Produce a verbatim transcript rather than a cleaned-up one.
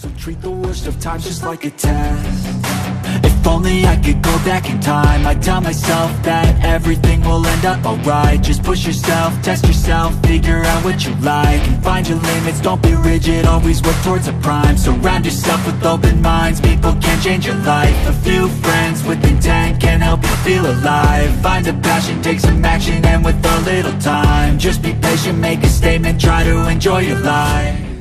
So treat the worst of times just like a test. If only I could go back in time, I'd tell myself that everything will end up alright. Just push yourself, test yourself, figure out what you like, and find your limits, don't be rigid, always work towards a prime. Surround yourself with open minds, people can change your life. A few friends with intent can help you feel alive. Find a passion, take some action, and with a little time, just be patient, make a statement, try to enjoy your life.